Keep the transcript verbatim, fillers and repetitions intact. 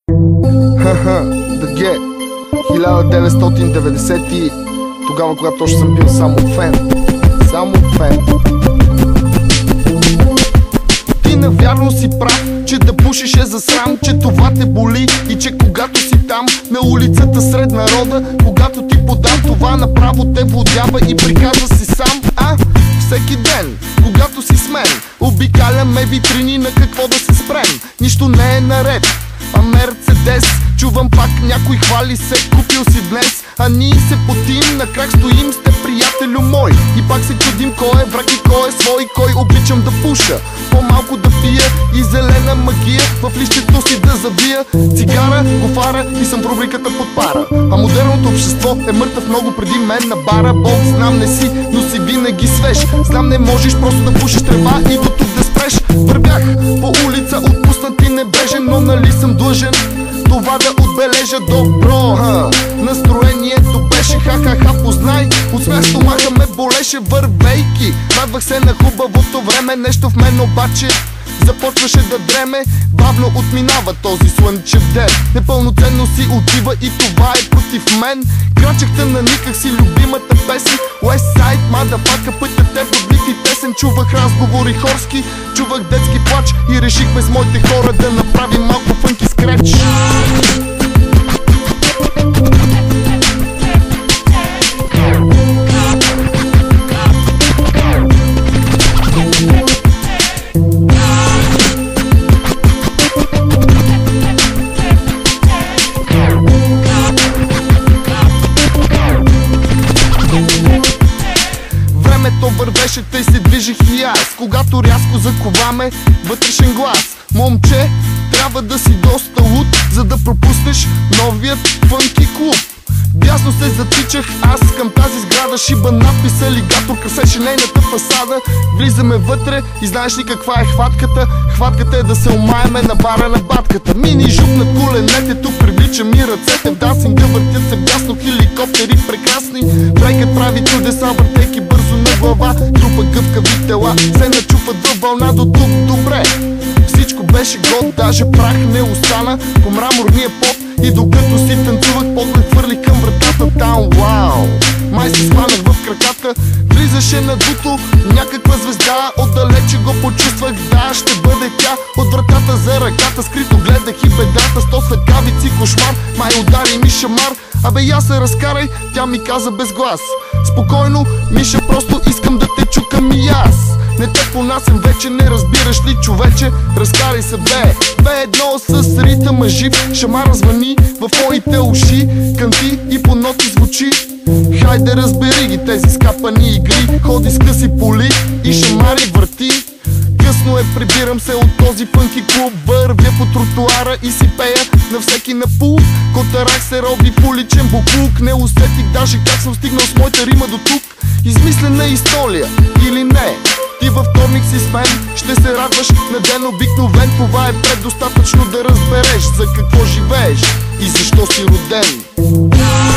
Ха-ха, Даге, хиляда деветстотин деветдесети, тогава, когато още съм бил само фен. Само фен. Ти навярно си прав, че да пушиш е за срам, че това те боли и че когато си там на улицата сред народа, когато ти подам това направо те водява и приказва си сам. А всеки ден, когато си с мен, обикаляме витрини на какво да се спрем. Нищо не е наред, а Мерцедес. Чувам пак някой хвали се, купил си днес. А ние се потим, на крак стоим с те, приятелю мой. И пак се чудим кой е враг и кой е свой. Кой обичам да пуша, по-малко да пия и зелена магия в лището си да завия. Цигара, гофара и съм в рубриката под пара. А модерното общество е мъртъв много преди мен на бара. Бог, знам не си, но си винаги свеж. Знам не можеш просто да пушиш трева и до тук да спреш. Вървях по улица, отпуснат и небрежен, но нали съм длъжен това да отбележа добро. Ха. Настроението беше ха-ха-ха, познай. От смях стомаха ме болеше вървейки. Радвах се на хубавото време, нещо в мен обаче започваше да дреме. Бавно отминава този слънчев ден. Непълноценно си отива и това е против мен. Крачехте наниках си любимата песен Westside, motherfucker, пътят е бодлив и тесен. Чувах разговори хорски, чувах детски плач и решихме с моите хора да направим малко фънки скреч. Времето вървеше, тъй се движих и аз. Когато рязко заковаме вътрешен глас: момче, трябва да си доста луд, за да пропуснеш новият фънки клуб. Бясно се затичах аз към тази сграда. Шиба надпис алигатор красеше нейната фасада. Влизаме вътре и знаеш ли каква е хватката? Хватката е да се омаеме на бара на батката. Мини жук над коленете, тук привлича ми ръцете. В дансинга въртят се бясно хеликоптери прекрасни. Брейкът прави чудеса, въртейки бързо на глава. Трупа гъвкави тела, се начупват във вълна до тук добре. Всичко беше год, даже прах не остана по мраморния пот. И докато си танцувах, поглед хвърлих към вратата там. Вау! Май се сванах в краката. Влизаше надуто някаква звезда. Отдалече го почувствах, да, ще бъде тя. От вратата за ръката скрито гледах и бедрата. Сто светкавици кошмар, май удари ми шамар. Абе я се разкарай, тя ми каза без глас: спокойно, Миша, просто искам да те чукам и аз. Не те понасям вече, не разбираш ли, човече? Разкарай се, бе, бе едно с ритъма жив. Шамара звъни в моите уши, кънти и по ноти звучи. Хайде разбери ги тези скапани игри. Ходи с къси поли и шамари върти. Късно е, прибирам се от този фънки клуб. Вървя по тротуара и си пея на всеки напул. Котарах се роби в уличен буклук. Не усетих даже как съм стигнал с моята рима до тук. Измислена история или не? Ти във вторник си с мен, ще се радваш на ден обикновен. Това е предостатъчно да разбереш за какво живееш и защо си роден.